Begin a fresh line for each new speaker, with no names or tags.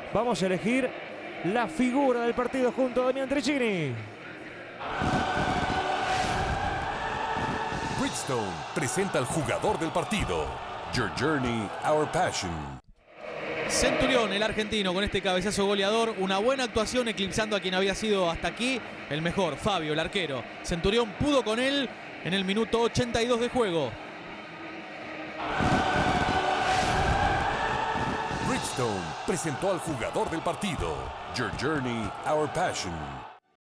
Vamos a elegir la figura del partido junto a Damián Tricini.
Bridgestone presenta al jugador del partido. Your journey, our passion.
Centurión, el argentino, con este cabezazo goleador. Una buena actuación eclipsando a quien había sido hasta aquí el mejor, Fabio, el arquero. Centurión pudo con él en el minuto 82 de juego.
Bridgestone presentó al jugador del partido. Your journey, our passion.